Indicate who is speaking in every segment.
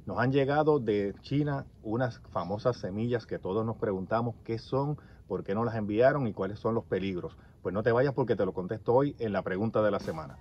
Speaker 1: Nos han llegado de China unas famosas semillas que todos nos preguntamos qué son, por qué no las enviaron y cuáles son los peligros. Pues no te vayas porque te lo contesto hoy en la pregunta de la semana.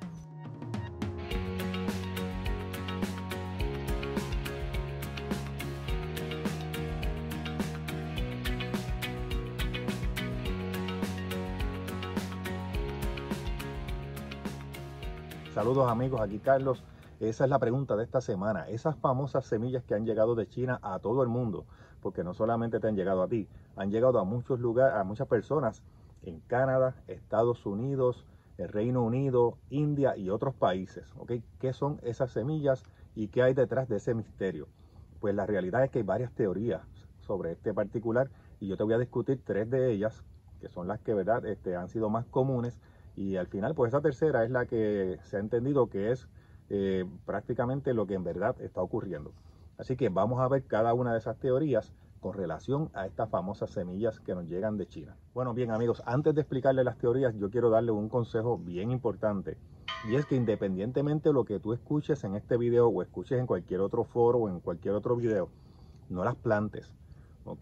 Speaker 1: Saludos amigos, aquí Carlos. Esa es la pregunta de esta semana. Esas famosas semillas que han llegado de China a todo el mundo, porque no solamente te han llegado a ti, han llegado a muchos lugares, a muchas personas en Canadá, Estados Unidos, el Reino Unido, India y otros países. ¿Ok? ¿Qué son esas semillas y qué hay detrás de ese misterio? Pues la realidad es que hay varias teorías sobre este particular y yo te voy a discutir tres de ellas, que son las que, ¿verdad?, han sido más comunes. Y al final, pues esa tercera es la que se ha entendido que es prácticamente lo que en verdad está ocurriendo. Así que vamos a ver cada una de esas teorías con relación a estas famosas semillas que nos llegan de China. Bueno, bien amigos, antes de explicarles las teorías, yo quiero darle un consejo bien importante. Y es que independientemente de lo que tú escuches en este video o escuches en cualquier otro foro o en cualquier otro video, no las plantes, ¿ok?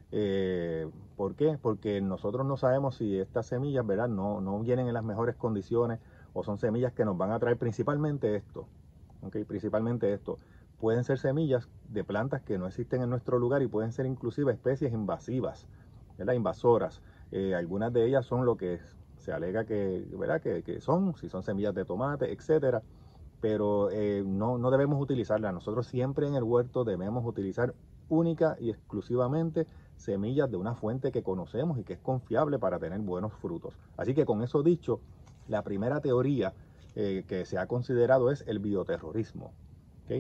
Speaker 1: ¿Por qué? Porque nosotros no sabemos si estas semillas, ¿verdad?, no vienen en las mejores condiciones o son semillas que nos van a traer principalmente esto, ¿ok? Principalmente esto. Pueden ser semillas de plantas que no existen en nuestro lugar y pueden ser inclusive especies invasivas, ¿verdad?, invasoras. Algunas de ellas son lo que se alega que, ¿verdad?, que son, si son semillas de tomate, etcétera. Pero no debemos utilizarlas. Nosotros siempre en el huerto debemos utilizar única y exclusivamente semillas de una fuente que conocemos y que es confiable para tener buenos frutos. Así que con eso dicho, la primera teoría que se ha considerado es el bioterrorismo. ¿Okay?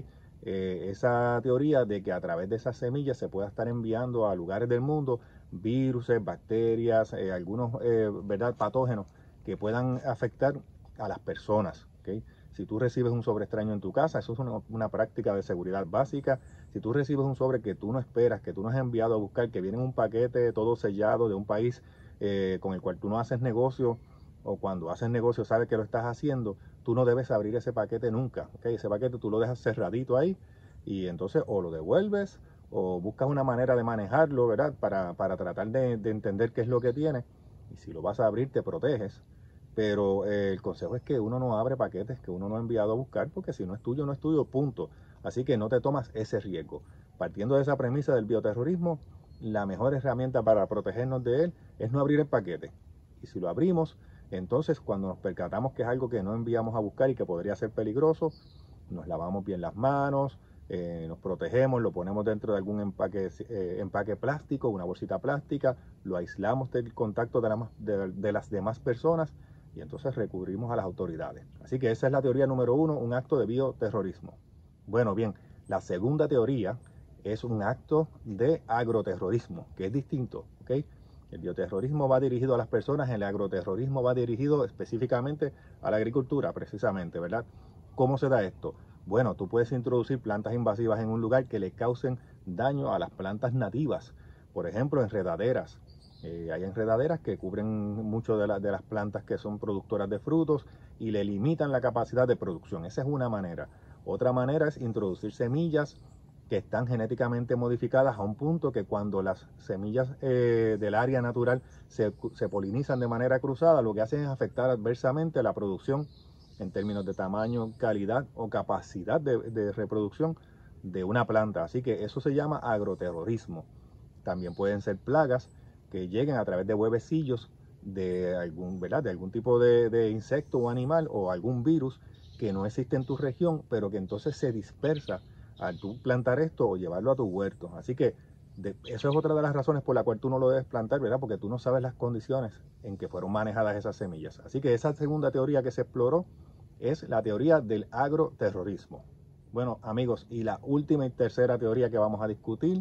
Speaker 1: Esa teoría de que a través de esas semillas se pueda estar enviando a lugares del mundo virus, bacterias, algunos ¿verdad?, patógenos que puedan afectar a las personas. ¿Okay? Si tú recibes un sobre extraño en tu casa, eso es una práctica de seguridad básica. Si tú recibes un sobre que tú no esperas, que tú no has enviado a buscar, que viene en un paquete todo sellado de un país con el cual tú no haces negocio, o cuando haces negocio sabes que lo estás haciendo, tú no debes abrir ese paquete nunca. ¿Okay? Ese paquete tú lo dejas cerradito ahí y entonces o lo devuelves o buscas una manera de manejarlo, ¿verdad?, para tratar de entender qué es lo que tiene. Y si lo vas a abrir, te proteges. Pero el consejo es que uno no abre paquetes que uno no ha enviado a buscar, porque si no es tuyo, no es tuyo, punto. Así que no te tomas ese riesgo. Partiendo de esa premisa del bioterrorismo, la mejor herramienta para protegernos de él es no abrir el paquete. Y si lo abrimos, entonces cuando nos percatamos que es algo que no enviamos a buscar y que podría ser peligroso, nos lavamos bien las manos, nos protegemos, lo ponemos dentro de algún empaque plástico, una bolsita plástica, lo aislamos del contacto de las demás personas y entonces recurrimos a las autoridades. Así que esa es la teoría número uno, un acto de bioterrorismo. Bueno, bien, la segunda teoría es un acto de agroterrorismo, que es distinto, ¿ok? El bioterrorismo va dirigido a las personas, el agroterrorismo va dirigido específicamente a la agricultura, precisamente, ¿verdad? ¿Cómo se da esto? Bueno, tú puedes introducir plantas invasivas en un lugar que le causen daño a las plantas nativas, por ejemplo, enredaderas. Hay enredaderas que cubren mucho de las plantas que son productoras de frutos y le limitan la capacidad de producción. Esa es una manera. Otra manera es introducir semillas que están genéticamente modificadas a un punto que cuando las semillas del área natural se polinizan de manera cruzada, lo que hacen es afectar adversamente la producción en términos de tamaño, calidad o capacidad de reproducción de una planta. Así que eso se llama agroterrorismo. También pueden ser plagas que lleguen a través de huevecillos de algún, ¿verdad?, de algún tipo de insecto o animal o algún virus que no existe en tu región, pero que entonces se dispersa al tú plantar esto o llevarlo a tu huerto. Así que eso es otra de las razones por la cual tú no lo debes plantar, ¿verdad? Porque tú no sabes las condiciones en que fueron manejadas esas semillas. Así que esa segunda teoría que se exploró es la teoría del agroterrorismo. Bueno, amigos, y la última y tercera teoría que vamos a discutir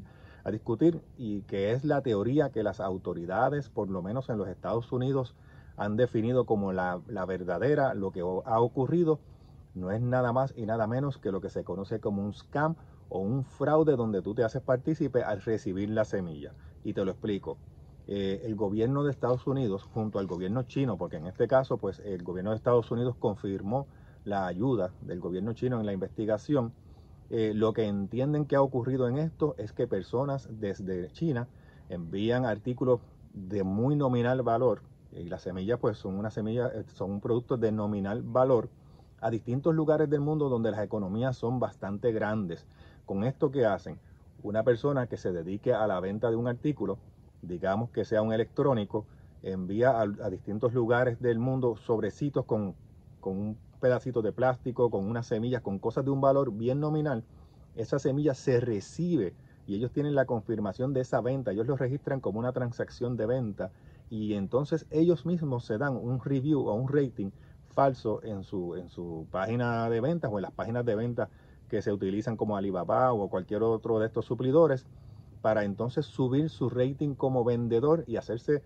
Speaker 1: y que es la teoría que las autoridades, por lo menos en los Estados Unidos, han definido como la verdadera, lo que ha ocurrido, no es nada más y nada menos que lo que se conoce como un scam o un fraude donde tú te haces partícipe al recibir la semilla. Y te lo explico. El gobierno de Estados Unidos junto al gobierno chino, porque en este caso pues el gobierno de Estados Unidos confirmó la ayuda del gobierno chino en la investigación, Lo que entienden que ha ocurrido en esto es que personas desde China envían artículos de muy nominal valor, y las semillas pues son una semilla, son un producto de nominal valor, a distintos lugares del mundo donde las economías son bastante grandes. Con esto, ¿qué hacen? Una persona que se dedique a la venta de un artículo, digamos que sea un electrónico, envía a distintos lugares del mundo sobrecitos con un pedacito de plástico, con unas semillas, con cosas de un valor bien nominal. Esa semilla se recibe y ellos tienen la confirmación de esa venta. Ellos lo registran como una transacción de venta y entonces ellos mismos se dan un review o un rating falso en su página de ventas o en las páginas de ventas que se utilizan como Alibaba o cualquier otro de estos suplidores, para entonces subir su rating como vendedor y hacer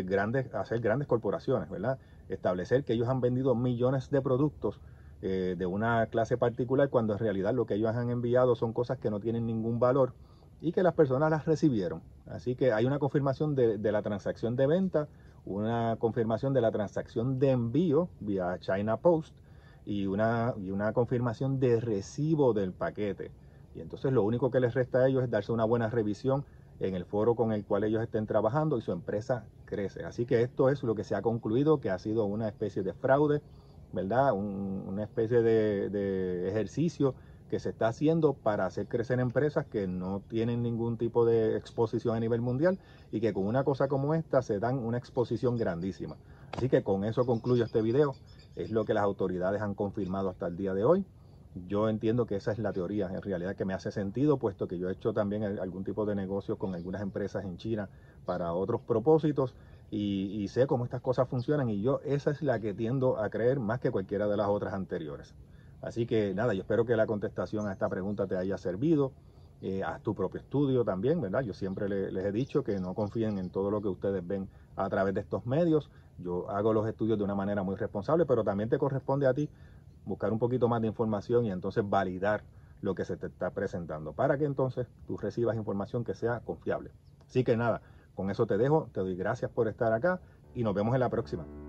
Speaker 1: grandes corporaciones, ¿verdad? Establecer que ellos han vendido millones de productos de una clase particular, cuando en realidad lo que ellos han enviado son cosas que no tienen ningún valor y que las personas las recibieron. Así que hay una confirmación de la transacción de venta, una confirmación de la transacción de envío vía China Post y una confirmación de recibo del paquete. Y entonces lo único que les resta a ellos es darse una buena revisión en el foro con el cual ellos estén trabajando y su empresa crece. Así que esto es lo que se ha concluido, que ha sido una especie de fraude, ¿verdad? Una especie de ejercicio que se está haciendo para hacer crecer empresas que no tienen ningún tipo de exposición a nivel mundial y que con una cosa como esta se dan una exposición grandísima. Así que con eso concluyo este video. Es lo que las autoridades han confirmado hasta el día de hoy. Yo entiendo que esa es la teoría, en realidad, que me hace sentido, puesto que yo he hecho también algún tipo de negocio con algunas empresas en China para otros propósitos y sé cómo estas cosas funcionan, y yo esa es la que tiendo a creer más que cualquiera de las otras anteriores. Así que nada, yo espero que la contestación a esta pregunta te haya servido. Haz tu propio estudio también, ¿verdad? Yo siempre les he dicho que no confíen en todo lo que ustedes ven a través de estos medios. Yo hago los estudios de una manera muy responsable, pero también te corresponde a ti buscar un poquito más de información y entonces validar lo que se te está presentando, para que entonces tú recibas información que sea confiable. Así que nada, con eso te dejo, te doy gracias por estar acá y nos vemos en la próxima.